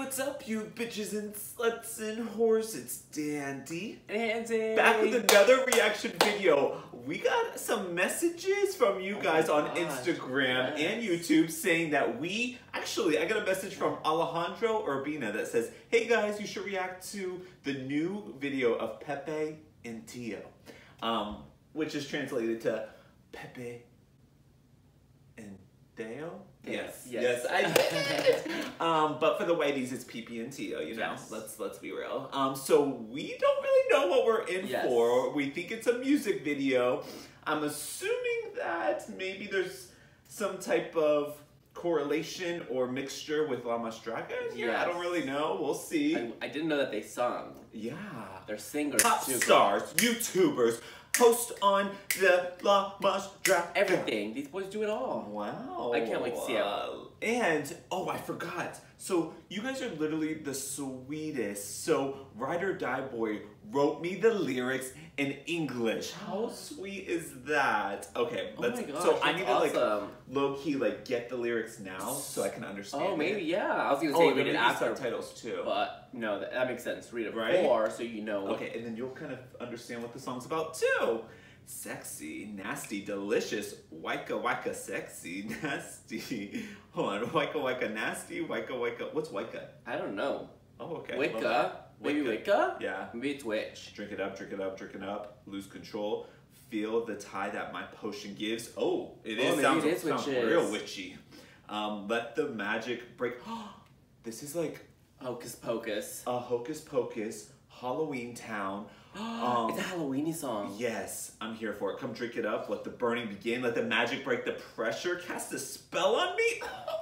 what's up, you bitches and sluts and whores? It's Dandy. Andy. Back with another reaction video. We got some messages from you guys on Instagram and YouTube saying that I got a message from Alejandro Urbina that says, hey guys, you should react to the new video of Pepe and Teo, which is translated to Pepe and Teo. Yes, I did. But for the whiteys, it's Pepe and Teo. You know, let's be real. So we don't really know what we're in for. We think it's a music video. I'm assuming that maybe there's some type of correlation or mixture with La Draga in here. I don't really know. We'll see. I didn't know that they sung. Yeah, they're singers. Pop stars, YouTubers. Host on the La Draga. Everything. These boys do it all. Wow. I can't wait to see it. And, oh, I forgot. So, you guys are literally the sweetest. So, Ride or Die Boy wrote me the lyrics in English. How sweet is that? Okay, let's. Oh my gosh, so I need to like low-key like get the lyrics now so I can understand. Oh, maybe yeah. I was gonna say read it after subtitles too. But no, that makes sense. Read it before so you know. Okay, and then you'll kind of understand what the song's about too. Sexy, nasty, delicious, wicca wicca, sexy, nasty. Hold on, wicca wicca, nasty, wicca wicca. What's wicca? I don't know. Oh, okay. Wicca. Maybe Wicca? Yeah. Maybe it's witch. Drink it up, drink it up, drink it up. Lose control. Feel the tie that my potion gives. Oh, it is. Sounds real witchy. Let the magic break. This is like Hocus Pocus. Hocus Pocus. Halloween Town. It's a Halloweeny song. Yes, I'm here for it. Come drink it up. Let the burning begin. Let the magic break the pressure. Cast a spell on me.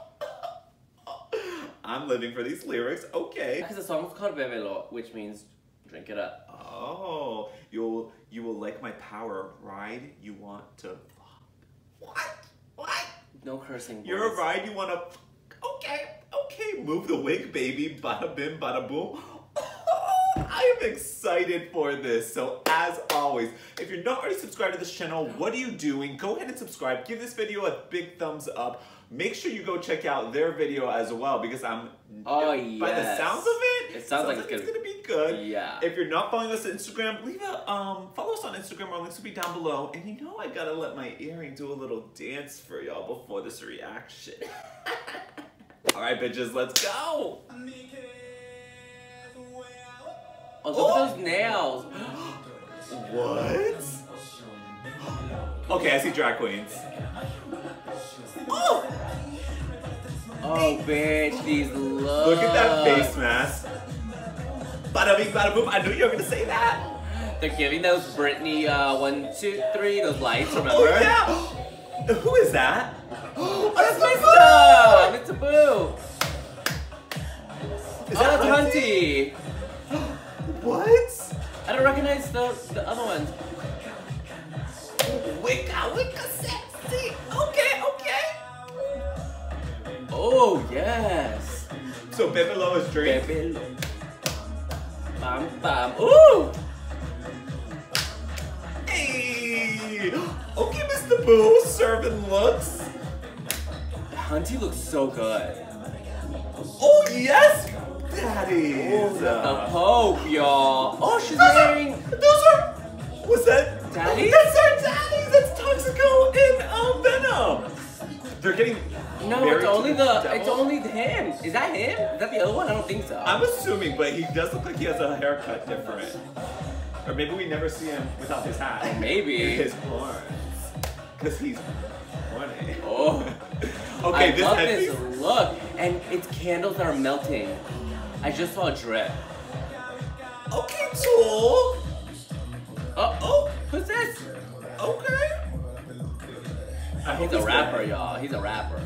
I'm living for these lyrics. Okay. Because the song's called Bebelo, which means drink it up. Oh, you will like my power. Ride, you want to. What? No cursing. Boys. You're a ride. You want to. Okay. Move the wig, baby. Bada bim, bada boom. I am excited for this. So as always, if you're not already subscribed to this channel, what are you doing? Go ahead and subscribe. Give this video a big thumbs up. Make sure you go check out their video as well because by the sounds of it, it sounds like it's gonna be good. Yeah. If you're not following us on Instagram, follow us on Instagram. Our links will be down below. And you know I gotta let my earring do a little dance for y'all before this reaction. All right, bitches, let's go. Oh, look at those nails. What? Okay, I see drag queens. Oh, bitch, these looks. Look at that face mask. Bada bing, bada boom. I knew you were gonna say that. They're giving those Britney 1, 2, 3, those lights, remember? Oh, yeah. Who is that? Oh, that's Mista! Mista Boo! Is that Huntyy? What? I don't recognize the other ones. Wicca, sexy. Okay. Oh, yes. So Bebelo is drink. Bebelo. Bam, bam. Ooh! Hey! Okay, Mr. Boo, serving looks. Huntyy looks so good. Oh, yes! Daddies. The Pope, y'all. Oh, she's wearing. What's that? Daddies? That's our daddies. That's Toxico and Venom. They're getting. No, it's only him. Is that him? Is that the other one? I don't think so. I'm assuming, but he does look like he has a haircut different. Or maybe we never see him without his hat. Maybe. And his horns. Because he's horny. Oh. Okay, I love this look. And it's candles that are melting. I just saw a drip. Okay, Tool. Uh-oh. Who's this? Okay. He's a rapper, y'all. He's a rapper.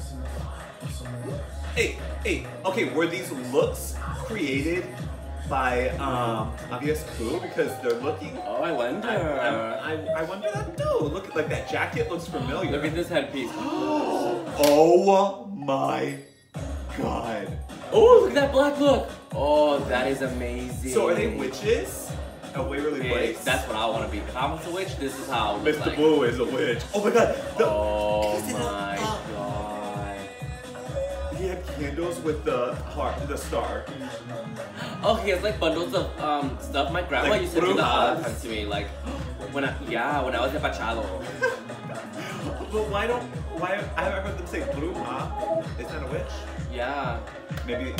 Hey. Okay, were these looks created by obvious Pooh? Because they're looking. Oh, I wonder. I wonder that too. Look, like that jacket looks familiar. Look at this headpiece. Oh my god. Oh, look at that black look. Oh, that is amazing. So are they witches? At Waverly Place? That's what I want to be. If I was a witch, this is how. Mr. Boo is a witch. Oh my god. Oh my god. He had candles with the heart, the star. Oh, he has like bundles of stuff. My grandma Like used to do that all the brujas. time to me. Like when I was at Pachalo. But why I haven't heard them say bruja. Is that a witch? Yeah. Maybe.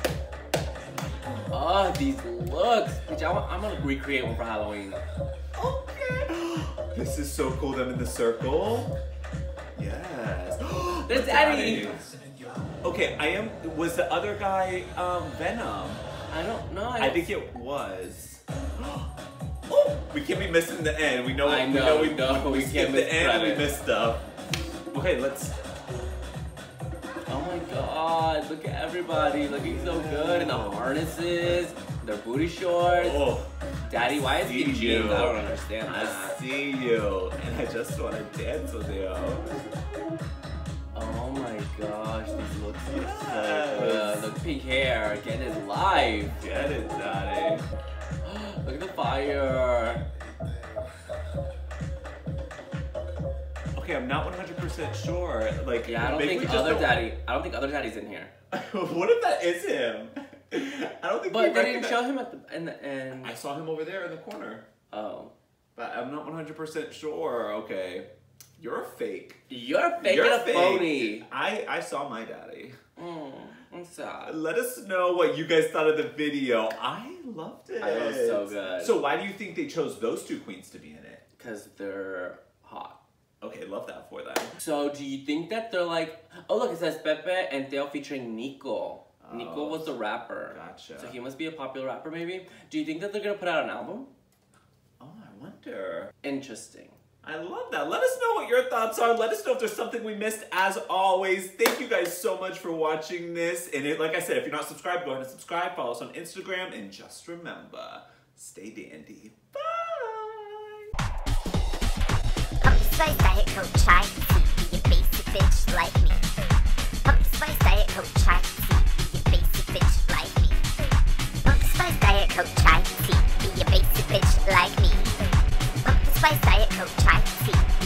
Oh, these looks. Bitch, I'm gonna recreate one for Halloween. Okay. This is so cool. Them in the circle. Yes. There's Daddy. Okay, was the other guy Venom? I don't know. I think it was. Oh, we can't be missing the end. We know. I we know, we we skip can't the miss end and we credit. miss stuff. Okay, let's. Oh my god, look at everybody looking so good in the harnesses, their booty shorts. Oh, Daddy, why is he see jeans? you. I don't understand I that. see you, and I just want to dance with you. Oh my gosh, these looks are Yes. so good. Look, pink hair, get his life. Get it, Daddy. Look at the fire. Okay, I'm not 100% sure. Like, Yeah, I don't maybe think we just other don't- daddy. I don't think other daddy's in here. What if that is him? I don't think. But we they didn't recognize- show him at the end. I saw him over there in the corner, Oh, but I'm not 100% sure. Okay, you're fake. you're fake You're and a fake. phony. I saw my daddy. I'm sad. Let us know what you guys thought of the video. I loved it. I know, it's so good. So why do you think they chose those two queens to be in it? Cause they're hot. Okay, love that for them. So do you think that they're like? Oh look, it says Pepe and Teo featuring Neiko. Neiko was the rapper. Gotcha. So he must be a popular rapper, maybe. Do you think that they're gonna put out an album? Oh, I wonder. Interesting. I love that. Let us know what your thoughts are. Let us know if there's something we missed. As always, thank you guys so much for watching this. And like I said, if you're not subscribed, go ahead and subscribe. Follow us on Instagram. And just remember, stay dandy. Bye. Pumpkin spice diet coke, try to see you basic bitch like me. Pumpkin spice diet coke, try to see you basic bitch like me. Pumpkin spice diet coke, try to see you basic bitch like me. Pumpkin spice diet coke, try to see